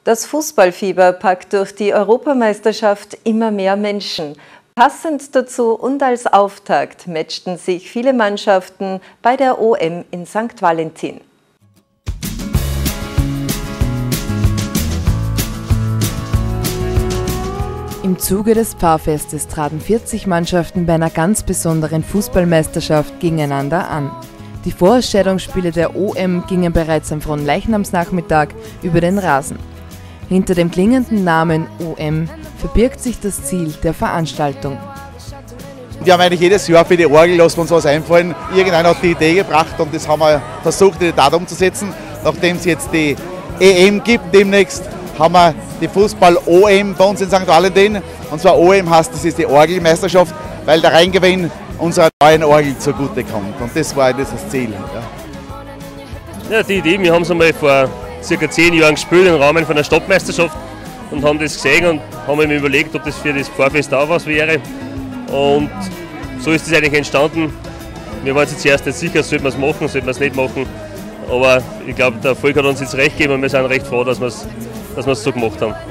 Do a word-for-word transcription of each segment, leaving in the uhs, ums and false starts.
Das Fußballfieber packt durch die Europameisterschaft immer mehr Menschen. Passend dazu und als Auftakt matchten sich viele Mannschaften bei der O M in Sankt Valentin. Im Zuge des Pfarrfestes traten vierzig Mannschaften bei einer ganz besonderen Fußballmeisterschaft gegeneinander an. Die Vorentscheidungsspiele der O M gingen bereits am Fronleichnamsnachmittag über den Rasen. Hinter dem klingenden Namen O M verbirgt sich das Ziel der Veranstaltung. Wir haben eigentlich jedes Jahr für die Orgel, lassen wir uns was einfallen. Irgendeiner hat die Idee gebracht und das haben wir versucht, in die Tat umzusetzen. Nachdem es jetzt die E M gibt demnächst, haben wir die Fußball-O M bei uns in Sankt Valentin. Und zwar O M heißt, das ist die Orgelmeisterschaft, weil der Reingewinn unserer neuen Orgel zugute kommt. Und das war das Ziel. Ja. Ja, die Idee, wir haben es einmal vor circa zehn Jahren gespielt im Rahmen von einer Stadtmeisterschaft und haben das gesehen und haben mir überlegt, ob das für das Pfarrfest auch was wäre. Und so ist es eigentlich entstanden. Wir waren uns jetzt zuerst nicht sicher, sollten wir es machen, sollten wir es nicht machen. Aber ich glaube, der Erfolg hat uns jetzt recht gegeben und wir sind recht froh, dass wir es dass wir es so gemacht haben.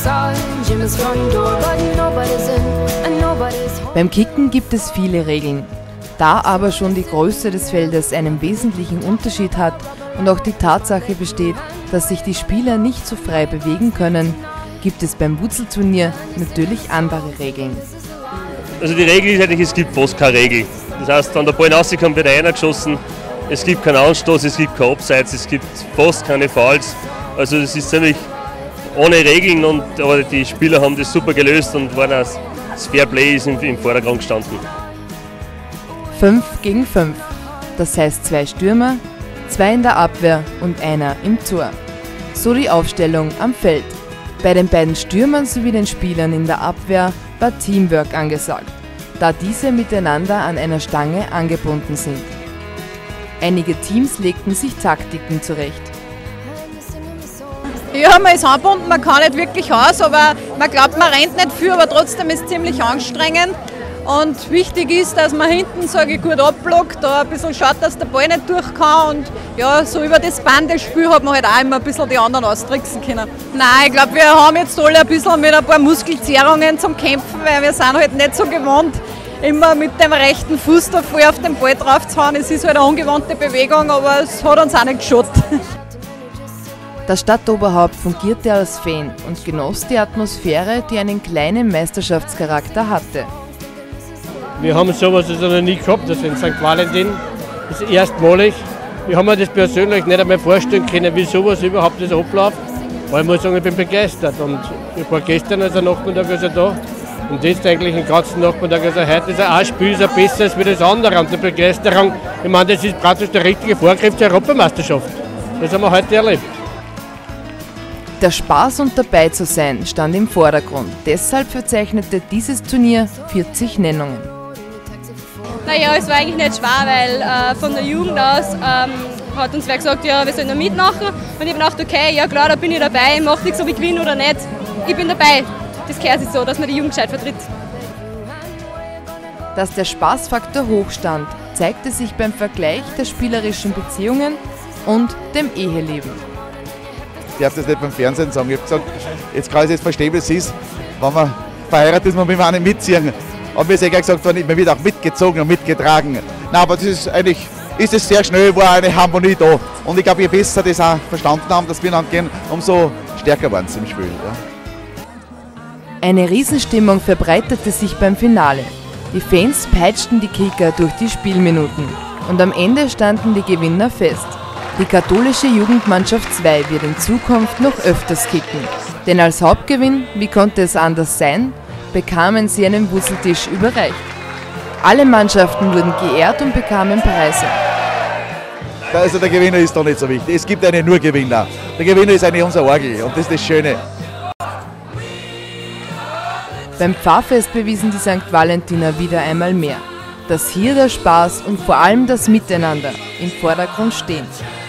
Beim Kicken gibt es viele Regeln. Da aber schon die Größe des Feldes einen wesentlichen Unterschied hat und auch die Tatsache besteht, dass sich die Spieler nicht so frei bewegen können, gibt es beim Wurzelturnier natürlich andere Regeln. Also die Regel ist eigentlich, es gibt fast keine Regel. Das heißt, wenn der Ball rauskommt, wird einer geschossen. Es gibt keinen Anstoß, es gibt kein Abseits, es gibt fast keine Fouls. Also es ist ziemlich ohne Regeln, und, aber die Spieler haben das super gelöst und waren das, das Fairplay ist im, im Vordergrund gestanden. fünf gegen fünf, das heißt zwei Stürmer, zwei in der Abwehr und einer im Tor. So die Aufstellung am Feld. Bei den beiden Stürmern sowie den Spielern in der Abwehr war Teamwork angesagt, da diese miteinander an einer Stange angebunden sind. Einige Teams legten sich Taktiken zurecht. Ja, man ist angebunden, man kann nicht wirklich aus, aber man glaubt, man rennt nicht viel, aber trotzdem ist es ziemlich anstrengend. Und wichtig ist, dass man hinten, sage ich, gut abblockt, da ein bisschen schaut, dass der Ball nicht durch kann. Und ja, so über das Bandespiel hat man halt auch immer ein bisschen die anderen austricksen können. Nein, ich glaube, wir haben jetzt alle ein bisschen mit ein paar Muskelzerrungen zum Kämpfen, weil wir sind halt nicht so gewohnt, immer mit dem rechten Fuß da voll auf den Ball drauf zu hauen. Es ist halt eine ungewohnte Bewegung, aber es hat uns auch nicht geschadet. Das Stadtoberhaupt fungierte als Fan und genoss die Atmosphäre, die einen kleinen Meisterschaftscharakter hatte. Wir haben sowas also noch nie gehabt, also in Sankt Valentin. Das ist erstmalig. Wir haben mir das persönlich nicht einmal vorstellen können, wie sowas überhaupt das abläuft. Aber ich muss sagen, ich bin begeistert. Und ich war gestern also Nachmittag also da und jetzt eigentlich den ganzen Nachmittag. Also heute ist ein Spiel ist besser als das andere. Und die Begeisterung, ich meine, das ist praktisch der richtige Vorgriff zur Europameisterschaft. Das haben wir heute erlebt. Der Spaß und dabei zu sein stand im Vordergrund. Deshalb verzeichnete dieses Turnier vierzig Nennungen. Naja, es war eigentlich nicht schwer, weil äh, von der Jugend aus ähm, hat uns wer gesagt, ja, wir sollen da mitmachen. Und ich habe gedacht, okay, ja klar, da bin ich dabei, macht nichts, ob ich gewinne oder nicht. Ich bin dabei. Das gehört sich so, dass man die Jugend gescheit vertritt. Dass der Spaßfaktor hoch stand, zeigte sich beim Vergleich der spielerischen Beziehungen und dem Eheleben. Ich darf das nicht beim Fernsehen sagen. Ich habe gesagt, jetzt kann ich jetzt verstehen, wie es ist, wenn man verheiratet ist, man will man auch nicht mitziehen. Aber mir ist egal gesagt worden, man wird auch mitgezogen und mitgetragen. Nein, aber das ist eigentlich, ist es sehr schnell, war eine Harmonie da. Und ich glaube, je besser das auch verstanden haben, dass wir dann gehen, umso stärker waren sie im Spiel. Ja. Eine Riesenstimmung verbreitete sich beim Finale. Die Fans peitschten die Kicker durch die Spielminuten. Und am Ende standen die Gewinner fest. Die katholische Jugendmannschaft zwei wird in Zukunft noch öfters kicken. Denn als Hauptgewinn, wie konnte es anders sein, bekamen sie einen Wurzeltisch überreicht. Alle Mannschaften wurden geehrt und bekamen Preise. Also der Gewinner ist doch nicht so wichtig. Es gibt einen nur Gewinner. Der Gewinner ist eigentlich unser Orgel und das ist das Schöne. Beim Pfarrfest bewiesen die Sankt Valentiner wieder einmal mehr, dass hier der Spaß und vor allem das Miteinander im Vordergrund stehen.